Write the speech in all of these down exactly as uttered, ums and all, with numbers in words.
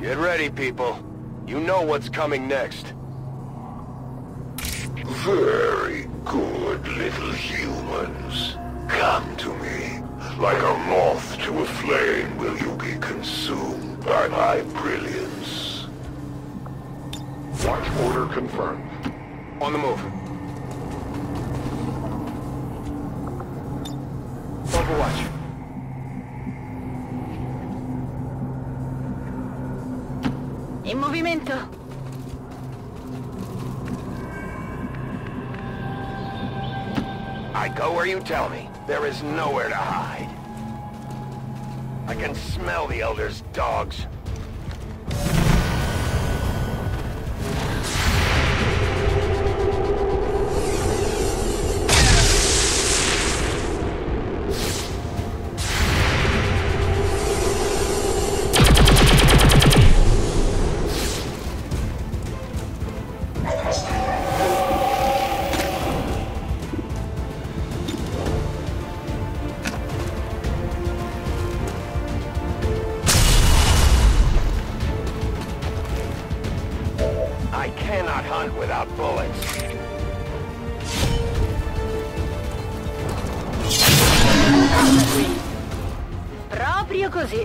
Get ready, people. You know what's coming next. Very good, little humans. Come to me. Like a moth to a flame will you be consumed by my brilliance. Watch order confirmed. On the move. Overwatch. In movimento. I go where you tell me. There is nowhere to hide. I can smell the Elder's dogs. I cannot hunt without bullets. Proprio così.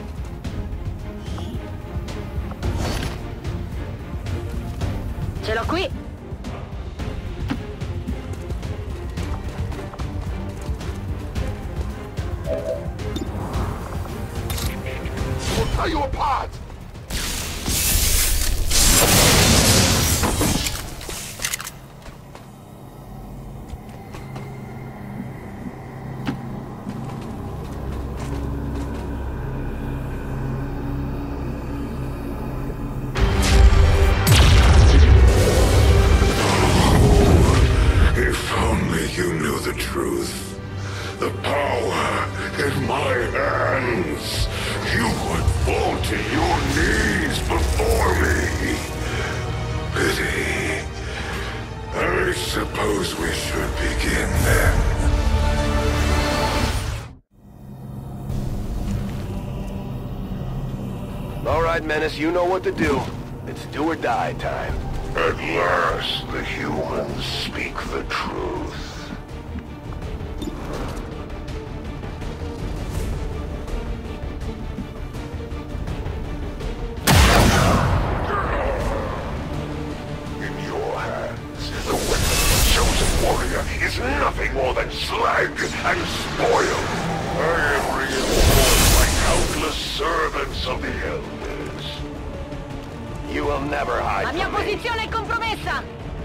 Ce l'ho qui. We'll tear you apart! You knew the truth. The power in my hands. You would fall to your knees before me. Pity. I suppose we should begin then. All right, Menace, you know what to do. It's do or die time. At last, the humans speak the truth. Is nothing more than slag and spoil. I am reinforced by countless servants of the Elders. You will never hide La mia from me. posizione è compromessa.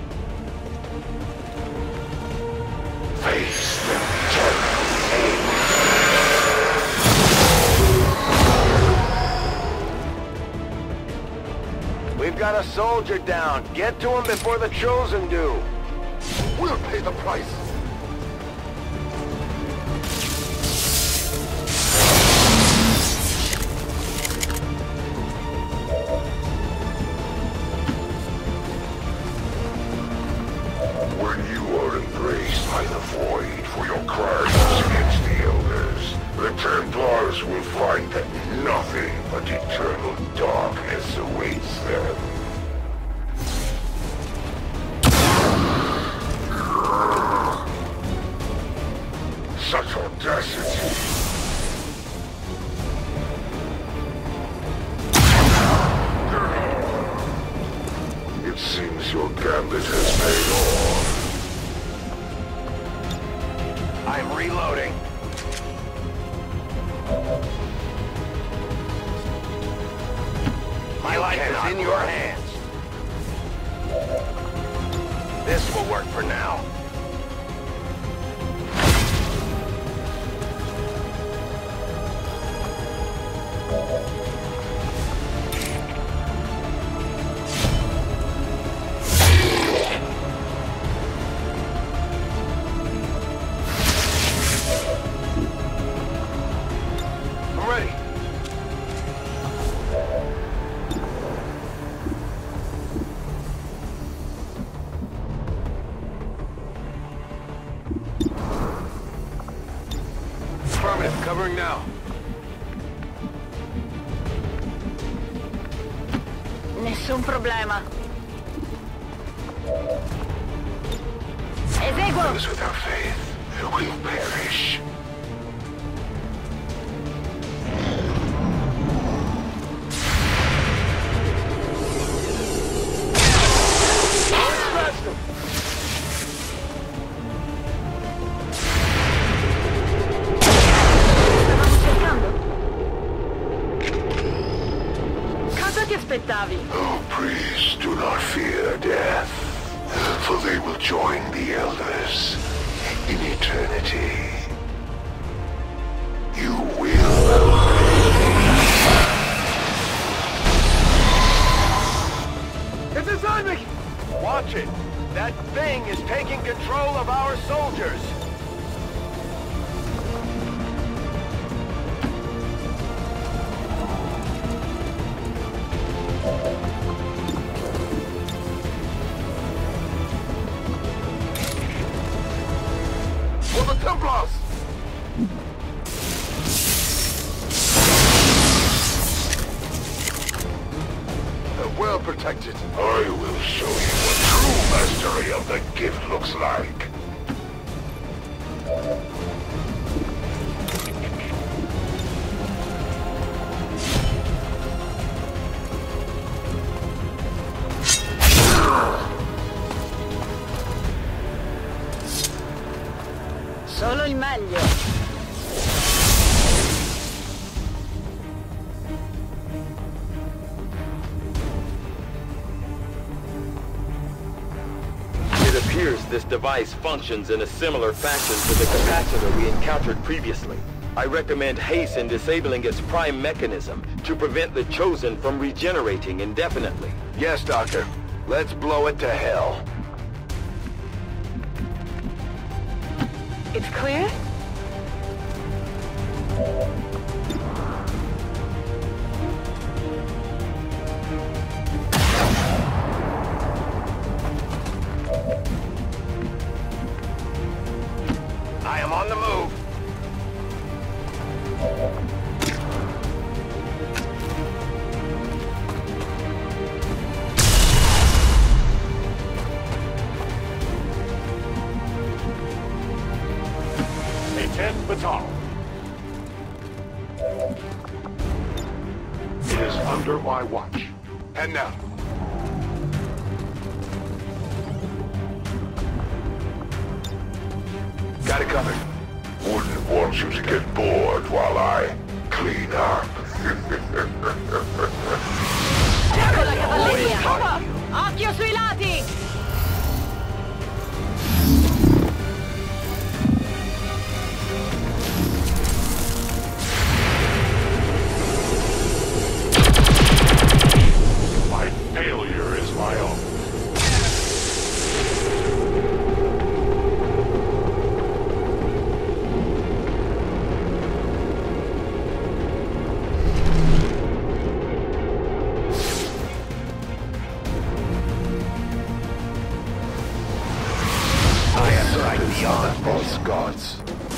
Face the eternal hate. We've got a soldier down. Get to him before the Chosen do. We'll pay the price. When you are embraced by the Void for your crimes against the Elders, the Templars will find that nothing but eternal darkness awaits them. Such audacity! It seems your gambit has paid off. I'm reloading. My life is in your hands. This will work for now. Covering now. Nessun problema. Eseguo! Those without faith will perish. Oh, priests, do not fear death, for they will join the Elders in eternity. You will obey. It's a zombie! Watch it! That thing is taking control of our soldiers! For the Templars! They're well protected. I will show you what true mastery of the gift looks like. Solo il meglio. It appears this device functions in a similar fashion to the capacitor we encountered previously. I recommend haste in disabling its prime mechanism to prevent the Chosen from regenerating indefinitely. Yes, Doctor. Let's blow it to hell. It's clear? I am on the move. tenth Battalion. It is under my watch. And now. Got it covered. Wouldn't want you to get bored while I clean up. Ecco la cavalleria! Occhio sui lati! Failure is my own. I am right beyond those gods.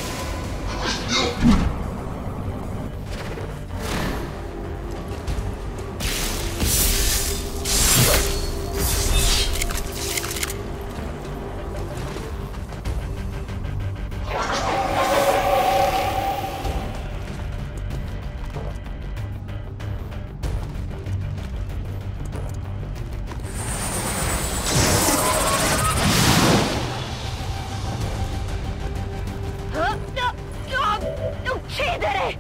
Uccidere!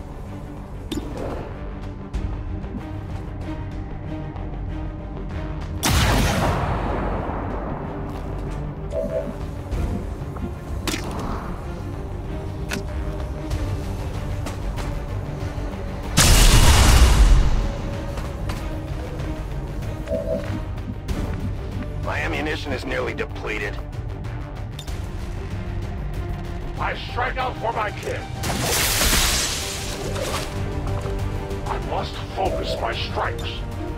My ammunition is nearly depleted. I strike out for my kin. I must focus my strikes.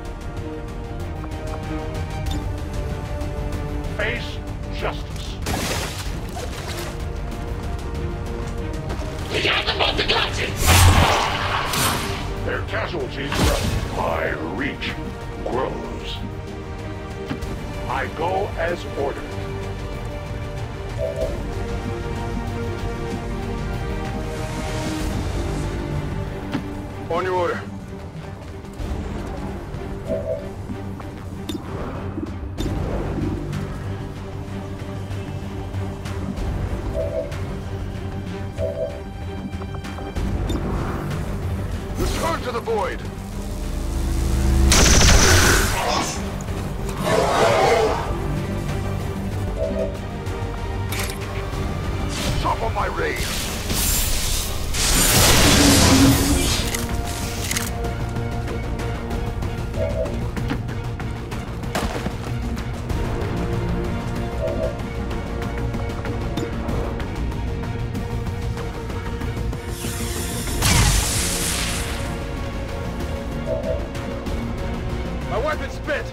Face justice. Their casualties grow. My reach grows. I go as ordered. On your order. Return to the void! Top of my rage! My weapon's spent!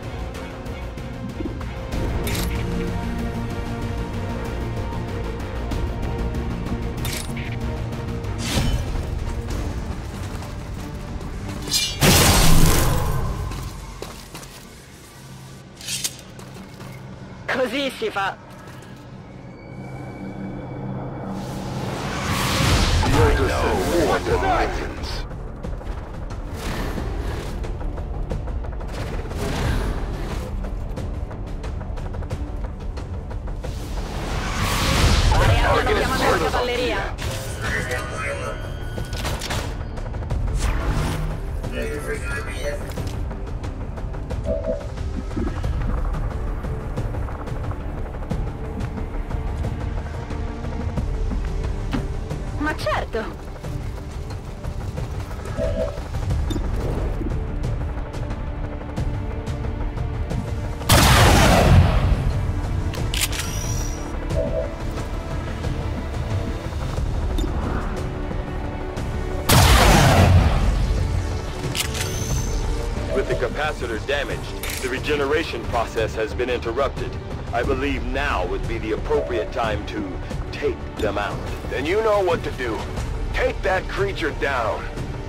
Così si fa. What the Titans? Stanno chiamando la cavalleria. Ma certo. With the capacitor damaged, the regeneration process has been interrupted. I believe now would be the appropriate time to take them out. Then you know what to do. Take that creature down.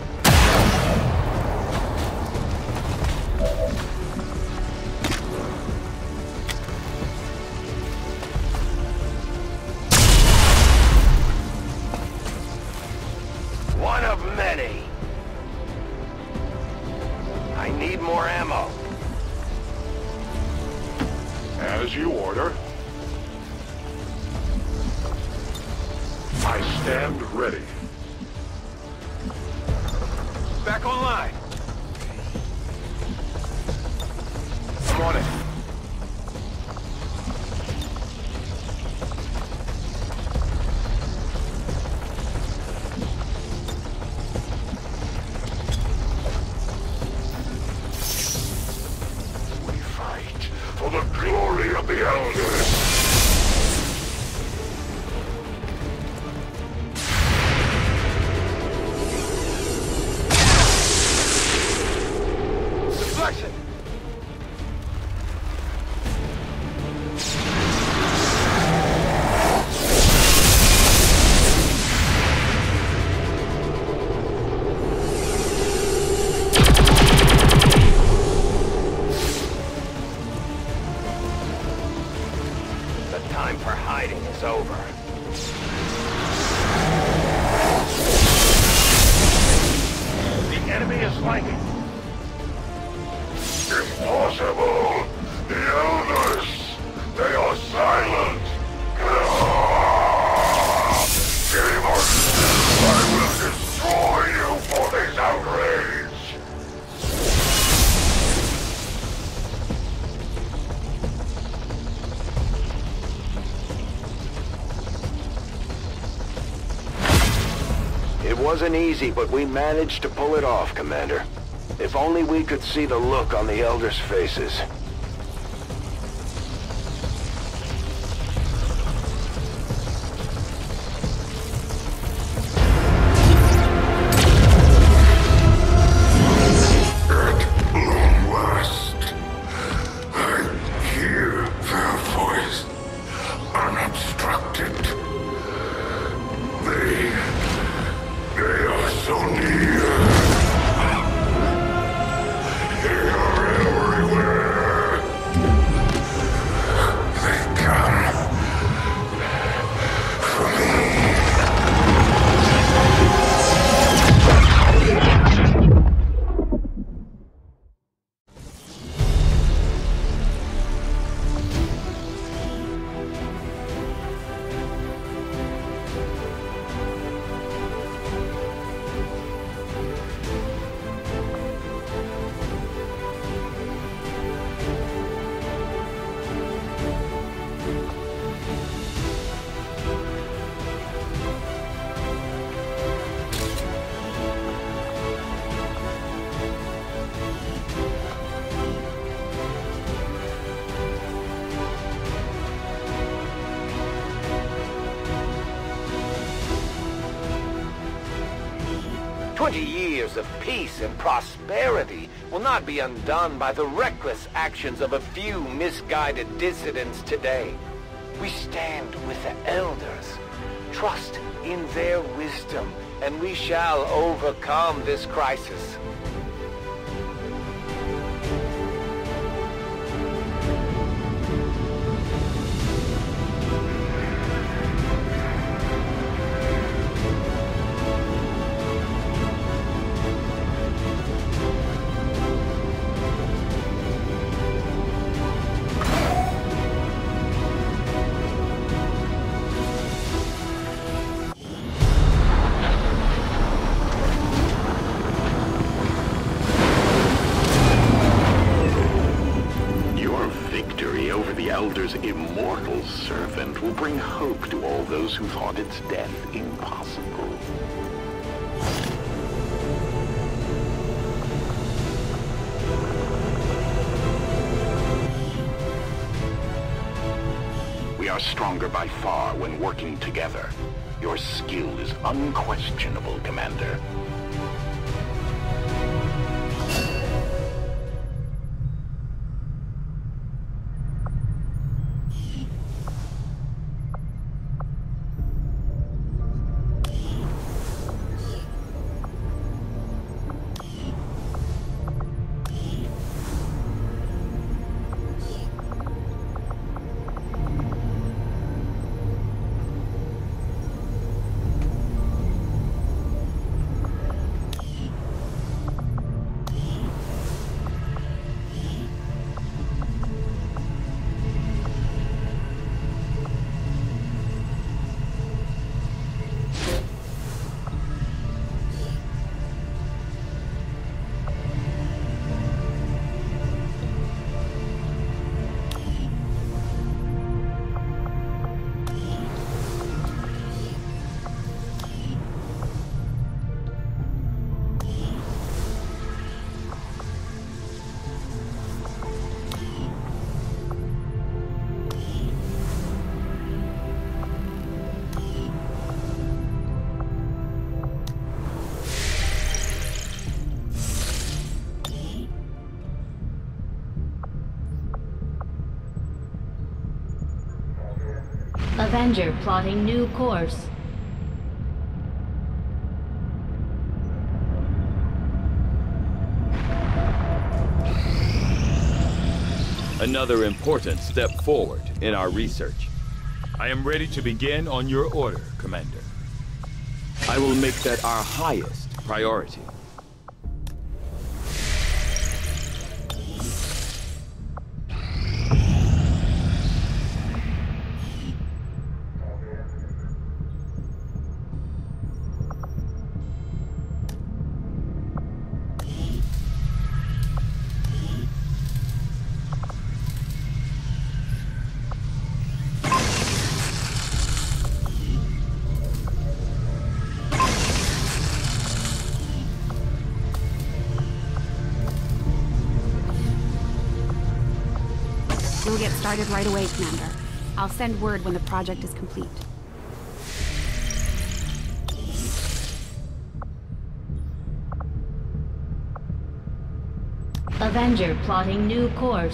One of many. I need more ammo. As you order. I stand ready. Back online. I'm on it. We fight for the glory of the Elders. Deflection! The time for hiding is over. The enemy is flanking. Impossible! The Elders! They are silent! Game on! I will destroy you for this outrage! It wasn't easy, but we managed to pull it off, Commander. If only we could see the look on the Elders' faces. At long last, I hear their voice unobstructed. They... they are so near. They are everywhere! Twenty years of peace and prosperity will not be undone by the reckless actions of a few misguided dissidents today. We stand with the elders. Trust in their wisdom, and we shall overcome this crisis. Elder's immortal servant will bring hope to all those who thought its death impossible. We are stronger by far when working together. Your skill is unquestionable, Commander. Avenger plotting new course. Another important step forward in our research. I am ready to begin on your order, Commander. I will make that our highest priority. We'll get started right away, Commander. I'll send word when the project is complete. Avenger plotting new course.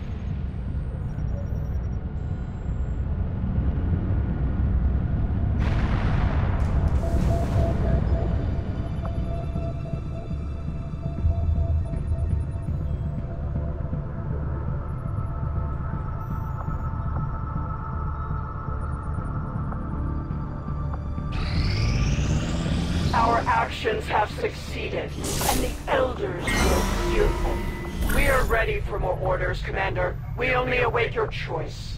Our actions have succeeded, and the Elders will fear them. We are ready for more orders, Commander. We only await your choice.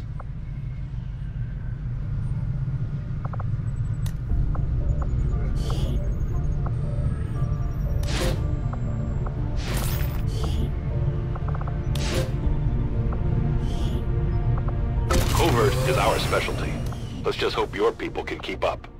Covert is our specialty. Let's just hope your people can keep up.